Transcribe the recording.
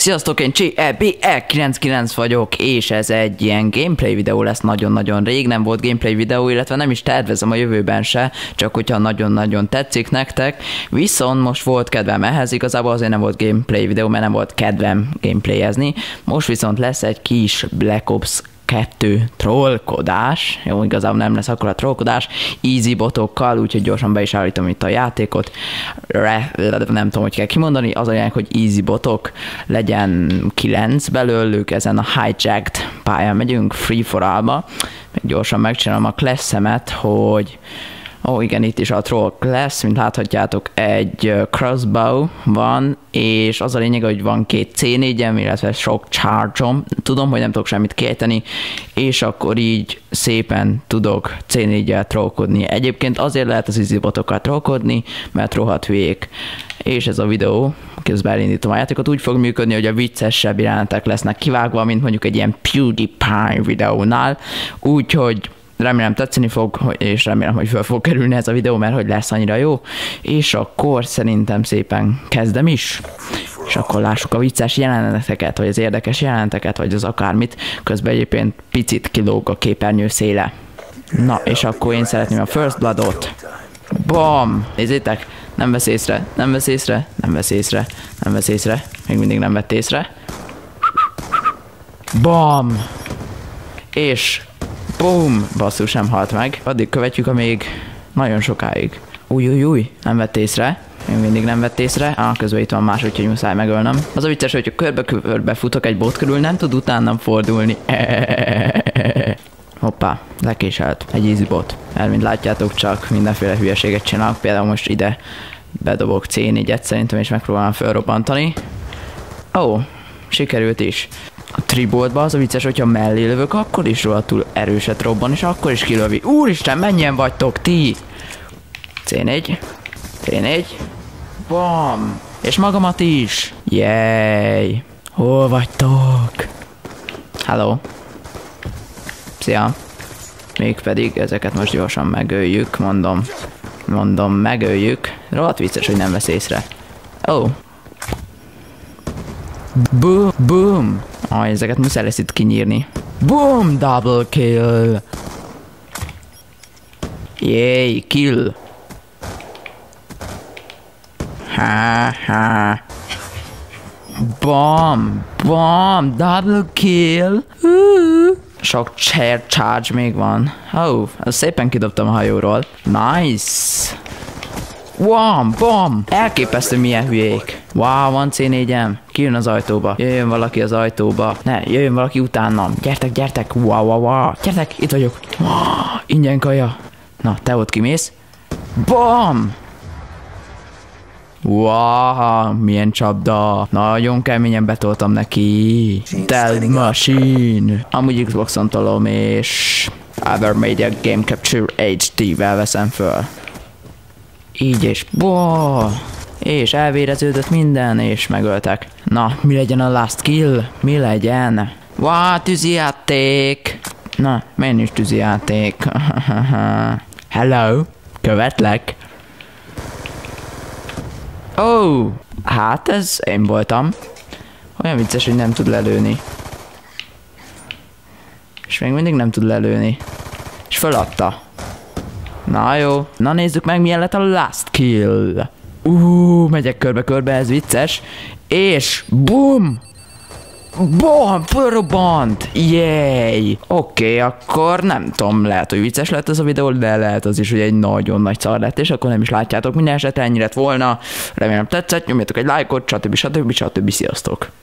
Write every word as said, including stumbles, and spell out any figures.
Sziasztok, én Csi E B E kilencvenkilenc vagyok, és ez egy ilyen gameplay videó lesz. Nagyon-nagyon rég nem volt gameplay videó, illetve nem is tervezem a jövőben se, csak hogyha nagyon-nagyon tetszik nektek. Viszont most volt kedvem ehhez, igazából azért nem volt gameplay videó, mert nem volt kedvem gameplayezni. Most viszont lesz egy kis Black Ops kettő trollkodás, jó, igazából nem lesz akkor a trollkodás, easy botokkal, úgyhogy gyorsan be is állítom itt a játékot, Re, nem tudom, hogy kell kimondani, az a lényeg, hogy easy botok, legyen kilenc belőlük, ezen a hijacked pályán megyünk, free for all-ba, még gyorsan megcsinálom a class-emet, hogy ó, oh, igen, itt is a troll class, mint láthatjátok, egy crossbow van, és az a lényeg, hogy van két cé négyem, illetve sok charge-om. Tudom, hogy nem tudok semmit kéteni, és akkor így szépen tudok cé négyel trollkodni. Egyébként azért lehet az easy botokkal trollkodni, mert rohadt hülyék. És ez a videó, közben elindítom a játékot, úgy fog működni, hogy a viccesebb jelenetek lesznek kivágva, mint mondjuk egy ilyen PewDiePie videónál, úgyhogy remélem tetszeni fog, és remélem, hogy fel fog kerülni ez a videó, mert hogy lesz annyira jó. És akkor szerintem szépen kezdem is. És akkor lássuk a vicces jeleneteket, vagy az érdekes jeleneteket, vagy az akármit. Közben egyébként picit kilóg a képernyő széle. Na, és akkor én szeretném a First Bloodot. Bam! Nézzétek, nem vesz észre, nem vesz észre, nem vesz észre, nem vesz észre. Még mindig nem vett észre. Bam! És boom! Basszus, nem halt meg. Addig követjük, amíg nagyon sokáig. Új, új, új, nem vett észre. Még mindig nem vett észre. Ah, közben itt van más, úgyhogy muszáj megölnöm. Az a vicces, hogyha körbe-körbe futok egy bot körül, nem tud utánam fordulni. Hoppá, lekéselt. Egy easy bot. Mert mint látjátok, csak mindenféle hülyeséget csinálok. Például most ide bedobok cé négyet szerintem, és megpróbálom felrobbantani. Ó, oh, sikerült is. A triboltban az a vicces, hogyha mellé lövök, akkor is rohadtul erőset robban, és akkor is kilövi. Úristen, mennyien vagytok ti? cé négy. cé négy. Bam! És magamat is. Jéj! Hol vagytok? Hello. Szia. Mégpedig ezeket most gyorsan megöljük, mondom. Mondom, megöljük. Rohadt vicces, hogy nem vesz észre. Ó. Oh. Boom, boom. Ah, ezeket muszáj lesz itt kinyírni. Boom, double kill. Yay, kill. Ha, ha. Bam, bam, double kill. Uh. Sok chair charge még van. Oh, szépen kidobtam a hajóról. Nice. Wow, bam! Elképesztő, milyen hülyék. Wow, van cé négyem. Kijön az ajtóba. Jöjjön valaki az ajtóba. Ne, jöjjön valaki utánam. Gyertek, gyertek. Wow, wow, wow. Gyertek, itt vagyok. Wow, ingyen kaja. Na, te ott kimész. Bam! Wow, milyen csapda. Nagyon keményen betoltam neki. Dead Machine. Amúgy Xboxon tolom, és Avermedia Game Capture há dé-vel veszem föl. Így és boh, és elvéreződött minden, és megöltek. Na, mi legyen a last kill? Mi legyen? Wow, tűzijáték! Na, miért nincs tűzijáték? Hello, követlek. Ó, oh, hát ez én voltam. Olyan vicces, hogy nem tud lelőni. És még mindig nem tud lelőni. És föladta. Na jó, na nézzük meg, milyen lett a last kill. Uuuuh, megyek körbe-körbe, ez vicces. És boom! Boom, fölrobbant! Jéj! Oké, okay, akkor nem tudom, lehet, hogy vicces lett ez a videó, de lehet az is, hogy egy nagyon nagy szar lett, és akkor nem is látjátok. Minden esetre ennyi lett volna. Remélem tetszett, nyomjatok egy lájkot, stb. stb. stb. Sziasztok!